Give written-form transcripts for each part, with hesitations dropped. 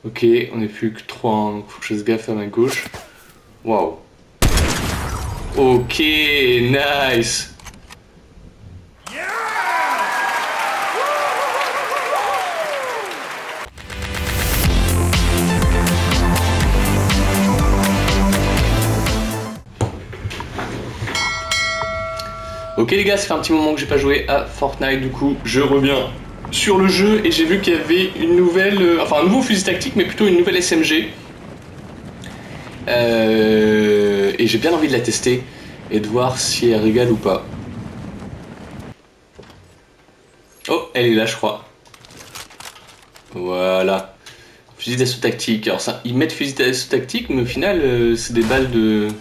Ok, on n'est plus que 3, hein, donc faut que je fasse gaffe à ma gauche. Waouh. Ok, nice. Ok les gars, ça fait un petit moment que j'ai pas joué à Fortnite, du coup je reviens sur le jeu et j'ai vu qu'il y avait une nouvelle, enfin un nouveau fusil tactique mais plutôt une nouvelle SMG. Et j'ai bien envie de la tester et de voir si elle régale ou pas. Oh, elle est là je crois. Voilà. Fusil d'assaut tactique. Alors ça, ils mettent fusil d'assaut tactique mais au final c'est des balles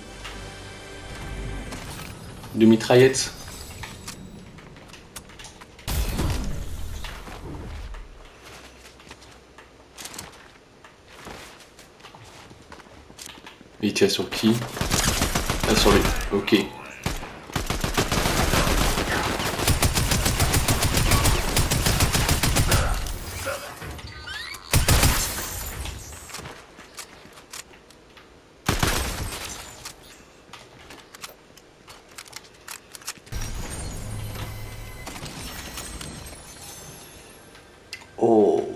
de mitraillette. Et il tire sur qui? Ah, sur lui. Ok. Oh.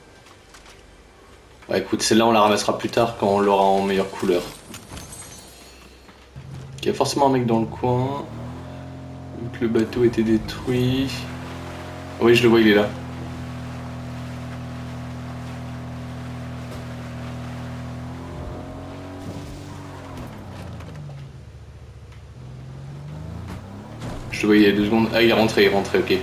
Bah écoute, celle-là on la ramassera plus tard quand on l'aura en meilleure couleur. Il y a forcément un mec dans le coin. Vu que le bateau était détruit. Oui, je le vois, il est là. Je le vois il y a 2 secondes. Ah, il est rentré, ok.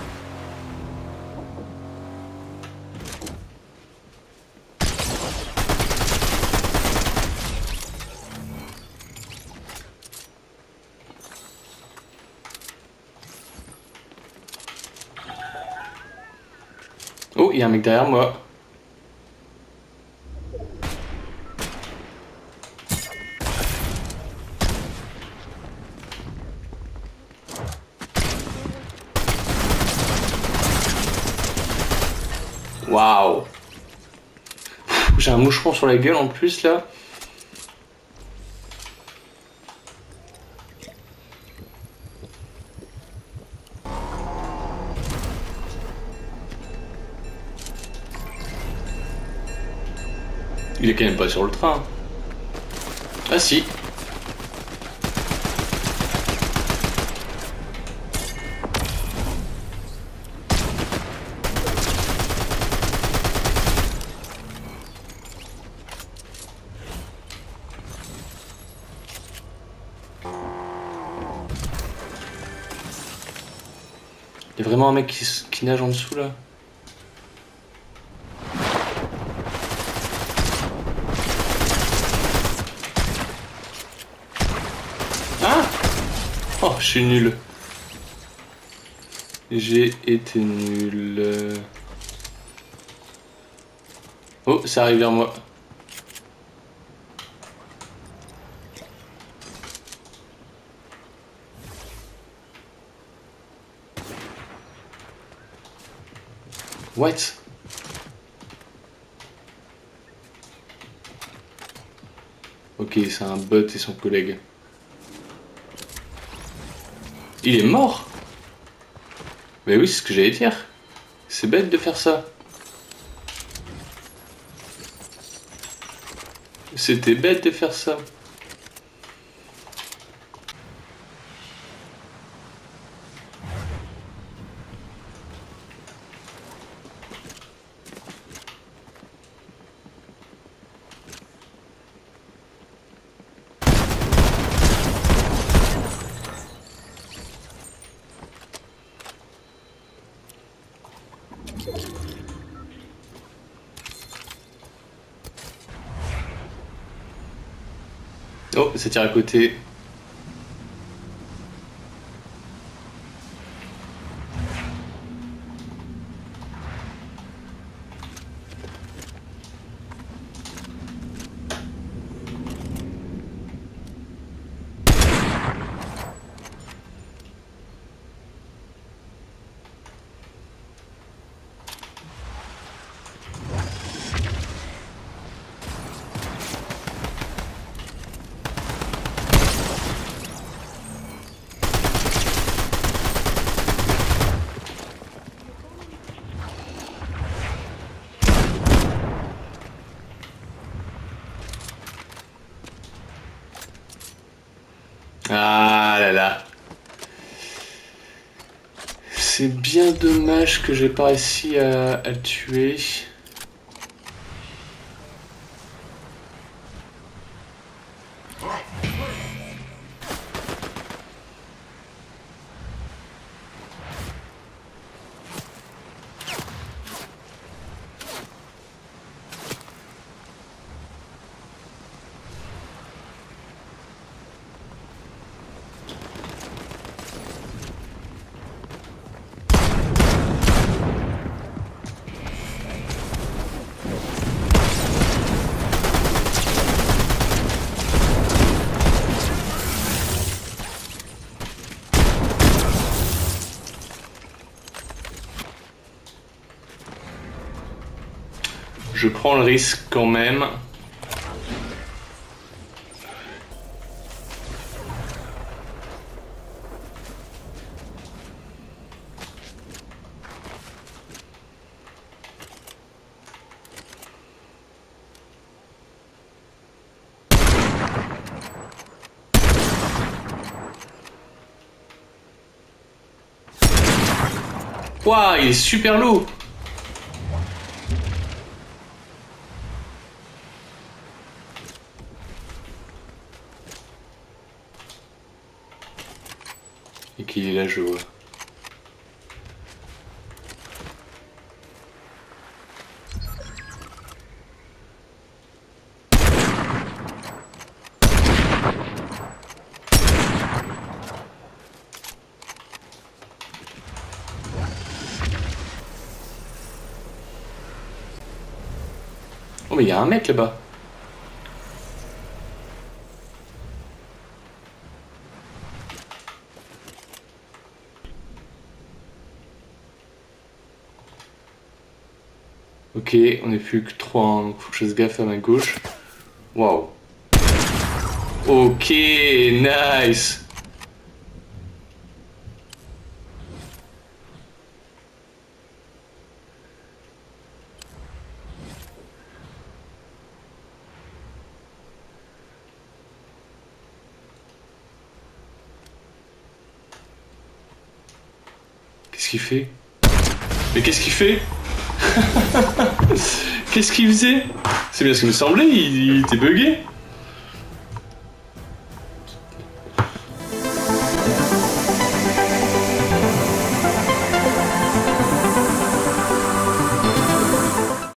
Oh, il y a un mec derrière moi. Waouh. J'ai un moucheron sur la gueule en plus là. Il est quand même pas sur le train. Ah si. Il y a vraiment un mec qui nage en dessous là. Ah. Oh, je suis nul. J'ai été nul. Oh, ça arrive vers moi. What? Ok, c'est un bot et son collègue. Il est mort? Mais oui, c'est ce que j'allais dire. C'est bête de faire ça. C'était bête de faire ça. Oh, ça tire à côté. C'est bien dommage que j'ai pas réussi à le tuer. Je prends le risque quand même. Waouh, il est super lourd. Et qu'il est là, je vois. Oh mais il y a un mec là-bas. Ok, on n'est plus que 3, hein. Faut que je fasse gaffe à ma gauche. Waouh. Ok, nice. Qu'est-ce qu'il fait? Mais qu'est-ce qu'il fait? Qu'est-ce qu'il faisait? C'est bien ce qu'il me semblait, il était bugué.